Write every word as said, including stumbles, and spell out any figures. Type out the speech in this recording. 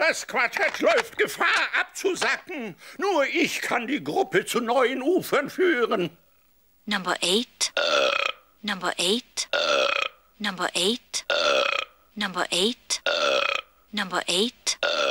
Das Quartett läuft Gefahr abzusacken. Nur ich kann die Gruppe zu neuen Ufern führen. Number eight. Uh. Number eight. Uh. Number eight. Uh. Number eight. Uh. Number eight. Uh.